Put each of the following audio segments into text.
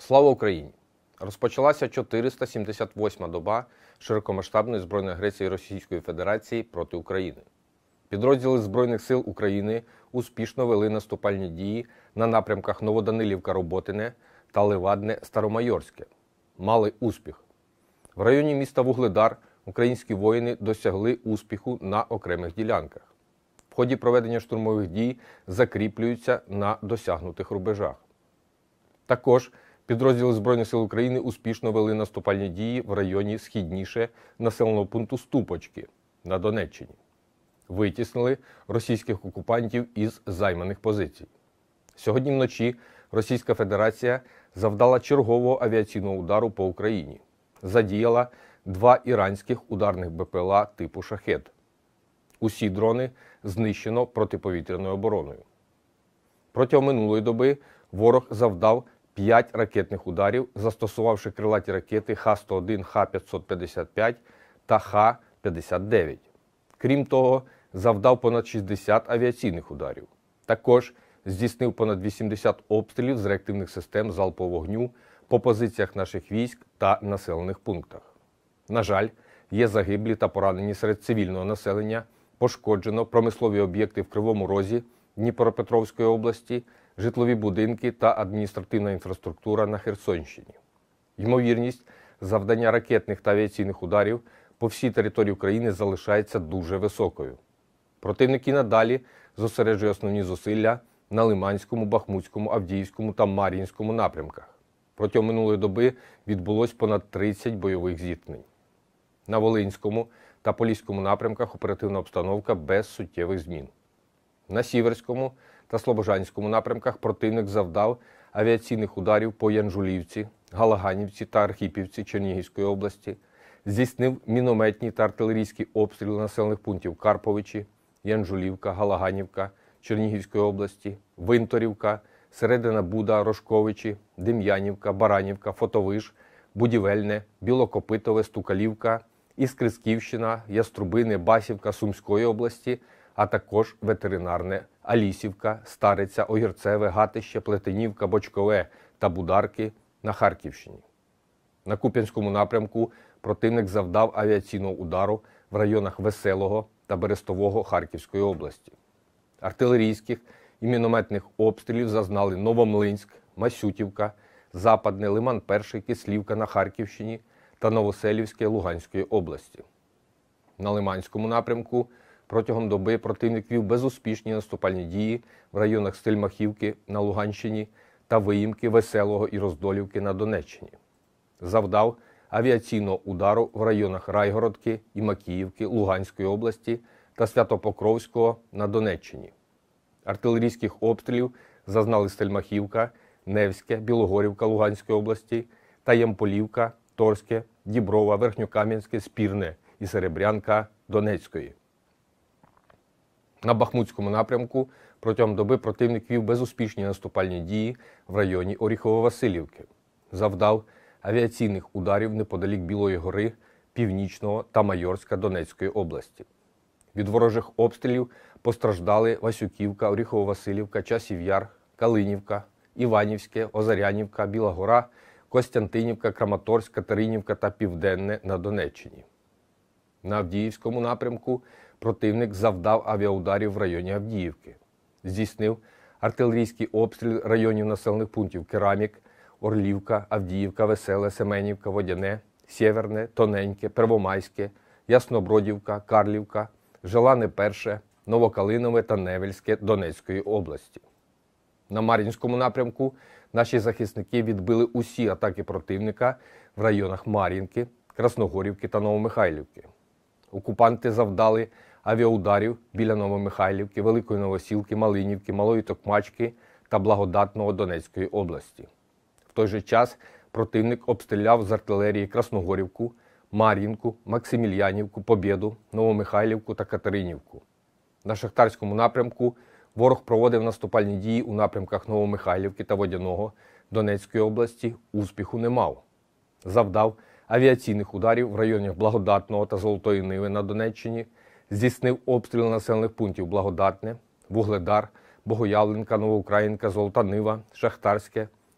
Слава Україні! Розпочалася 478-ма доба широкомасштабної збройної агресії Російської Федерації проти України. Підрозділи Збройних сил України успішно вели наступальні дії на напрямках Новоданилівка-Роботине та Левадне-Старомайорське. Мали успіх. В районі міста Вугледар українські воїни досягли успіху на окремих ділянках. В ході проведення штурмових дій закріплюються на досягнутих рубежах. Також підрозділи Збройних сил України успішно вели наступальні дії в районі східніше населеного пункту Ступочки на Донеччині. Витіснили російських окупантів із займаних позицій. Сьогодні вночі Російська Федерація завдала чергового авіаційного удару по Україні. Задіяла 2 іранських ударних БПЛА типу «Шахед». Усі дрони знищено протиповітряною обороною. Протягом минулої доби ворог завдав 5 ракетних ударів, застосувавши крилаті ракети Х-101, Х-555 та Х-59. Крім того, завдав понад 60 авіаційних ударів. Також здійснив понад 80 обстрілів з реактивних систем залпового вогню по позиціях наших військ та населених пунктах. На жаль, є загиблі та поранені серед цивільного населення, пошкоджено промислові об'єкти в Кривому Розі, Дніпропетровської області, житлові будинки та адміністративна інфраструктура на Херсонщині. Ймовірність завдання ракетних та авіаційних ударів по всій території України залишається дуже високою. Противник і надалі зосереджує основні зусилля на Лиманському, Бахмутському, Авдіївському та Мар'їнському напрямках. Протягом минулої доби відбулось понад 30 бойових зіткнень. На Волинському та Поліському напрямках оперативна обстановка без суттєвих змін. На Сіверському та Слобожанському напрямках противник завдав авіаційних ударів по Янжулівці, Галаганівці та Архипівці Чернігівської області, здійснив мінометні та артилерійські обстріли населених пунктів Карповичі, Янжулівка, Галаганівка Чернігівської області, Винторівка, Середина Буда, Рожковичі, Дем'янівка, Баранівка, Фотовиш, Будівельне, Білокопитове, Стукалівка, Іскрисківщина, Яструбине, Басівка Сумської області, а також ветеринарне Алісівка, Стариця, Огірцеве, Гатище, Плетенівка, Бочкове та Бударки на Харківщині. На Куп'янському напрямку противник завдав авіаційного удару в районах Веселого та Берестового Харківської області. Артилерійських і мінометних обстрілів зазнали Новомлинськ, Масютівка, Западне, Лиман-1, Кислівка на Харківщині та Новоселівське Луганської області. На Лиманському напрямку протягом доби противник вів безуспішні наступальні дії в районах Стельмахівки на Луганщині та Виїмки, Веселого і Роздолівки на Донеччині. Завдав авіаційного удару в районах Райгородки і Макіївки Луганської області та Святопокровського на Донеччині. Артилерійських обстрілів зазнали Стельмахівка, Невське, Білогорівка Луганської області та Ямполівка, Торське, Діброва, Верхньокам'янське, Спірне і Серебрянка Донецької. На Бахмутському напрямку протягом доби противник вів безуспішні наступальні дії в районі Оріхово-Василівки. Завдав авіаційних ударів неподалік Білої гори, Північного та Майорська Донецької області. Від ворожих обстрілів постраждали Васюківка, Оріхово-Василівка, Часів Яр, Калинівка, Іванівське, Озарянівка, Біла Гора, Костянтинівка, Краматорськ, Катеринівка та Південне на Донеччині. На Авдіївському напрямку противник завдав авіаударів в районі Авдіївки. Здійснив артилерійський обстріл районів населених пунктів Керамік, Орлівка, Авдіївка, Веселе, Семенівка, Водяне, Сєверне, Тоненьке, Первомайське, Яснобродівка, Карлівка, Желане-1, Новокалинове та Невельське Донецької області. На Мар'їнському напрямку наші захисники відбили усі атаки противника в районах Мар'їнки, Красногорівки та Новомихайлівки. Окупанти завдали авіаударів біля Новомихайлівки, Великої Новосілки, Малинівки, Малої Токмачки та Благодатного Донецької області. В той же час противник обстріляв з артилерії Красногорівку, Мар'їнку, Максимільянівку, Побєду, Новомихайлівку та Катеринівку. На Шахтарському напрямку ворог проводив наступальні дії у напрямках Новомихайлівки та Водяного Донецької області, успіху не мав. Завдав авіаційних ударів в районах Благодатного та Золотої Ниви на Донеччині, здійснив обстріли населених пунктів Благодатне, Вугледар, Богоявленка, Новоукраїнка, Золота Нива, Шахтарське,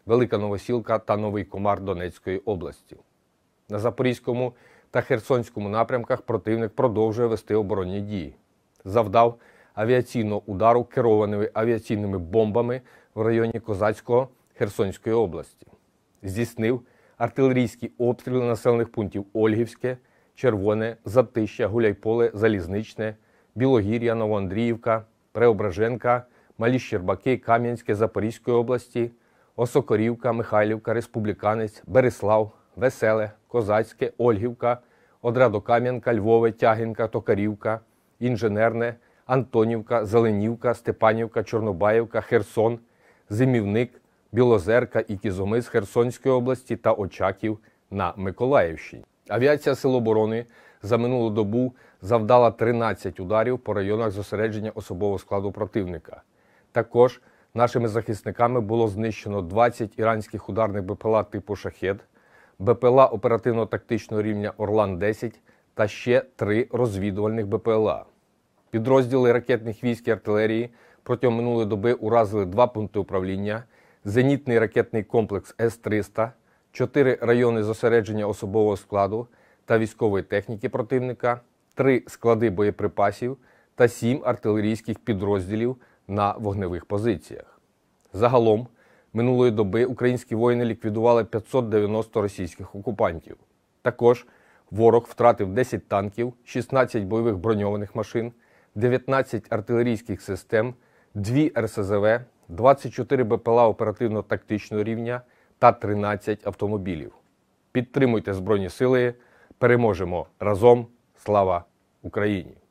Велика Новосілка та Новий Комар Донецької області. На Запорізькому та Херсонському напрямках противник продовжує вести оборонні дії. Завдав авіаційного удару керованими авіаційними бомбами в районі Козацького Херсонської області. Здійснив артилерійські обстріли населених пунктів Ольгівське, Червоне, Затища, Гуляйполе, Залізничне, Білогір'я, Новоандріївка, Преображенка, Малі Щербаки, Кам'янське Запорізької області, Осокорівка, Михайлівка, Республіканець, Берислав, Веселе, Козацьке, Ольгівка, Одрядокам'янка, Львове, Тягінка, Токарівка, Інженерне, Антонівка, Зеленівка, Степанівка, Чорнобаївка, Херсон, Зимівник, Білозерка і Кізомис Херсонської області та Очаків на Миколаївщині. Авіація Сил оборони за минулу добу завдала 13 ударів по районах зосередження особового складу противника. Також нашими захисниками було знищено 20 іранських ударних БПЛА типу «Шахед», БПЛА оперативно-тактичного рівня «Орлан-10» та ще 3 розвідувальних БПЛА. Підрозділи ракетних військ і артилерії протягом минулої доби уразили 2 пункти управління, зенітний ракетний комплекс С-300, 4 райони зосередження особового складу та військової техніки противника, 3 склади боєприпасів та 7 артилерійських підрозділів на вогневих позиціях. Загалом, минулої доби українські воїни ліквідували 590 російських окупантів. Також ворог втратив 10 танків, 16 бойових броньованих машин, 19 артилерійських систем, 2 РСЗВ, 24 БПЛА оперативно-тактичного рівня та 13 автомобілів. Підтримуйте Збройні Сили, переможемо разом! Слава Україні!